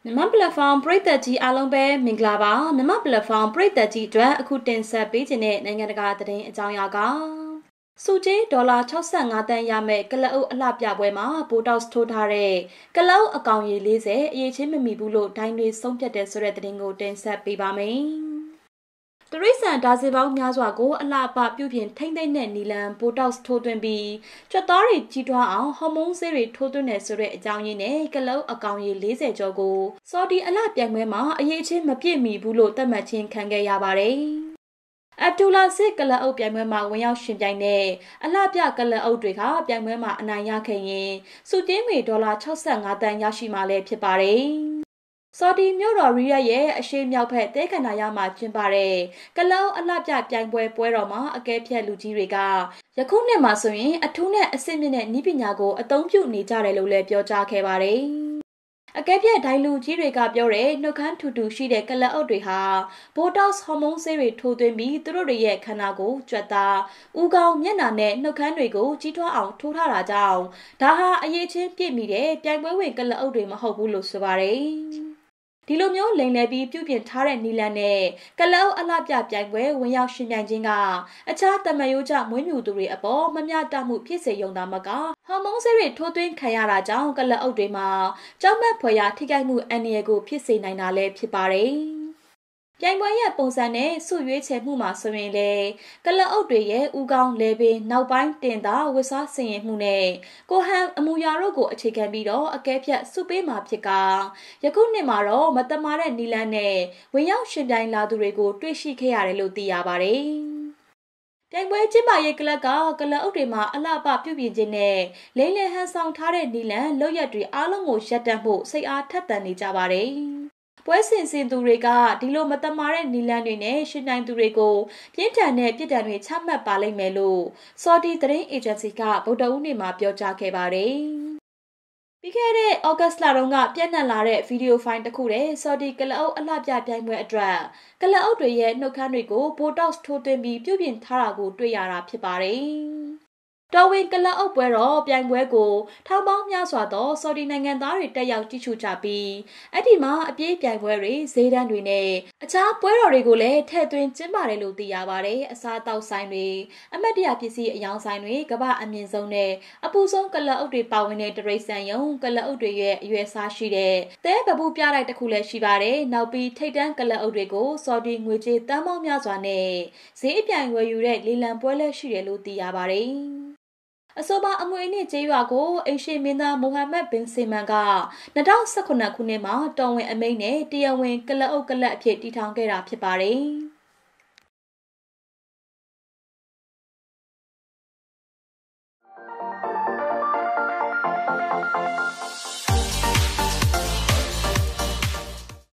Myanmar platform ပရိသတ်ကြီးအားလုံးပဲမင်္ဂလာပါမြန်မာ platform ပရိသတ်ကြီးအတွက်အခုတင်ဆက်ပေးခြင်းတဲ့နိုင်ငံတကာသတင်းအကြောင်းအရာကစုကြေးဒေါ်လာ65တန်းရမယ့်ကလအုပ်အလှပြပွဲမှာ Botox ထိုးထားတဲ့ကလအုပ်အကောင်ရေ40အရေးချင်းမမီဘူးလို့ဒိုင်းတွေဆုံးဖြတ်တဲ့ဆိုတဲ့သတင်းကိုတင်ဆက်ပေးပါမယ်တရိษံဒါစီပေါင်းများစွာကိုအလှပပြုပြင်ထိမ့်သိမ့်တဲ့နီလန် Botox ထိုးသွင်းပြီးကြွက်သားတွေကြီးထွားအောင်ဟော်မုန်းဆေးတွေထိုးသွင်းနေဆိုတဲ့အကြောင်းရင်းနဲ့ကလအုပ်အကောင်ရေ40ကျော်ကိုစော်ဒီအလှပြိုင်ပွဲမှာအရေးချင်းမပြည့်မီဘူးလို့သတ်မှတ်ခြင်းခံခဲ့ရပါတယ်အတူလာစစ်ကလအုပ်ပြိုင်ပွဲမှာဝင်ရောက်ရှင်ပြိုင်တဲ့အလှပြကလအုပ်တွေကပြိုင်ပွဲမှာအနိုင်ရခဲ့ရင်စုကြေးငွေဒေါ်လာ65တန်းရရှိမှလည်းဖြစ်ပါတယ်စော်ဒီမြို့တော်ရီယာရဲ့အရှေ့မြောက်ဘက်တဲခန္ဓာရမှာကျင်းပတဲ့ကလအုပ်အလှပြပြိုင်ပွဲတော်မှာအကဲဖြတ်လူကြီးတွေကယခုနှစ်မှာဆိုရင်အထူးနဲ့အဆင့်မြင့်တဲ့နည်းပညာကိုအသုံးပြုနေကြတယ်လို့လည်းပြောကြားခဲ့ပါတယ်အကဲဖြတ်ဒိုင်လူကြီးတွေကပြောတဲ့နှုတ်ခမ်းထူထူရှိတဲ့ကလအုပ်တွေဟာ Botox ဟော်မုန်းဆေးတွေထိုးသွင်းပြီးသူတို့တွေရဲ့ခန္ဓာကိုယ်ကြွက်သားဦးခေါင်းမျက်နှာနဲ့နှုတ်ခမ်းတွေကိုကြီးထွားအောင်ထိုးထားတာကြောင့်ဒါဟာအရေးချင်းပြည့်မီတဲ့ပြိုင်ပွဲဝင်ကလအုပ်တွေမဟုတ်ဘူးလို့ဆိုပါတယ်ဒီလိုမျိုးလိမ်လည်ပြီးပြုပြင်ထားတဲ့နီလန်နဲ့ကလအုပ်အလှပြပြိုင်ပွဲဝင်ရောက်ရှင်ပြိုင်ခြင်းကအခြားတမန်ရိုးကျမွေးမြူသူတွေအပေါ်မမျှတမှုဖြစ်စေရုံသာမကဟော်မုန်းဆေးတွေထိုးသွင်းခံရတာကြောင့်ကလအုပ်တွေမှာကြောက်မက်ဖွယ်ရာထိခိုက်မှုအန္တရာယ်ကိုဖြစ်စေနိုင်တာလည်းဖြစ်ပါတယ်ပြိုင်ပွဲရဲ့ပုံစံနဲ့စုရွေးချယ်မှုမှာဆိုရင်လေကလအုပ်တွေရဲ့ဦးခေါင်းလဲပင်နောက်ပိုင်းတင်တာဝစ်စားဆင်ရင်မှုနဲ့ကိုဟန်အမူအရာတို့ကိုအခြေခံပြီးတော့အကဲဖြတ်စုပေးမှာဖြစ်ကယခုနှစ်မှာတော့မတမာတဲ့နီလန်းနဲ့ဝင်ရောက်ရှင်ပြိုင်လာသူတွေကိုတွေ့ရှိခဲ့ရတယ်လို့သိရပါတယ်ပြိုင်ပွဲကျင်းပရေးကလပ်ကကလအုပ်တွေမှာအလှပပြုပြင်ခြင်းနဲ့လိမ့်လည်ဟန်ဆောင်ထားတဲ့နီလန်လောက်ရက်တွေအားလုံးကိုရပ်တန့်ဖို့စိတ်အားထက်သန်နေကြပါတယ်ပွဲစဉ်သူတွေကဒီလိုမတမာတဲ့နီလန်တွေနဲ့ရှင်နိုင်သူတွေကိုပြင်းထန်တဲ့ပြည်ထန်တွေချမှတ်ပါလိမ့်မယ်လို့စော်ဒီသတင်းအေဂျင်စီကဗုဒ္ဓဦးနေ့မှာပြောကြားခဲ့ပါတယ်ပြီးခဲ့တဲ့ဩဂတ်စ်လတုန်းကပြန့်နှံ့လာတဲ့ဗီဒီယိုဖိုင်တစ်ခုတည်းစော်ဒီကလအုပ်အလှပြပြိုင်ပွဲအတွက်ကလအုပ်တွေရဲ့နှုတ်ခမ်းတွေကို Botox ထိုးသွင်းပြီးပြုပြင်ထားတာကိုတွေ့ရတာဖြစ်ပါတယ်တော်ဝင်ကလအုပ်ပွဲတော်ပြိုင်ပွဲကိုထောင်ပေါင်းများစွာသောစော်ဒီနိုင်ငံသားတွေတက်ရောက်ကြည့်ရှုကြပြီးအဲ့ဒီမှာအပြေးပြိုင်ပွဲတွေဈေးတန်းတွေနဲ့အခြားပွဲတော်တွေကိုလည်းထည့်သွင်းကျင်းပတယ်လို့သိရပါတယ်အစားအသောက်ဆိုင်တွေအမတ်တရပစ္စည်းအယောင်ဆိုင်တွေကမ္ဘာအမြင့်ဆုံးနဲ့အပူဆုံးကလအုပ်တွေပါဝင်တဲ့တရိษံယုံကလအုပ်တွေရဲ့အရွယ်စားရှိတဲ့သဲပပူပြလိုက်တစ်ခုလည်းရှိပါတယ်နောက်ပြီးထိတ်တန်းကလအုပ်တွေကိုစော်ဒီငွေကြေးတန်းပေါင်းများစွာနဲ့ဈေးအပြိုင်ဝယ်ယူတဲ့လေလံပွဲလည်းရှိတယ်လို့သိရပါတယ်အဆိုပါအမွေအနှစ်ကျေးရွာကိုအိမ်ရှိမင်းသားမိုဟာမက်ဘင်ဆီမန်က2018ခုနှစ်မှာတော်ဝင်အမိန့်နဲ့တရားဝင်ကလအုပ်ကလပ်အဖြစ်တည်ထောင်ခဲ့တာဖြစ်ပါတယ်